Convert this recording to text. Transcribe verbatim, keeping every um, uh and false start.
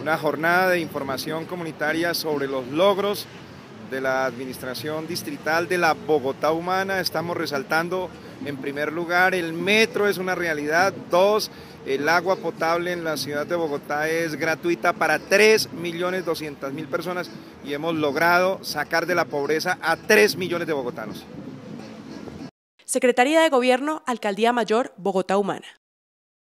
una jornada de información comunitaria sobre los logros de la administración distrital de la Bogotá Humana. Estamos resaltando, en primer lugar, el metro es una realidad. Dos, el agua potable en la ciudad de Bogotá es gratuita para tres millones doscientas mil personas y hemos logrado sacar de la pobreza a tres millones de bogotanos. Secretaría de Gobierno, Alcaldía Mayor, Bogotá Humana.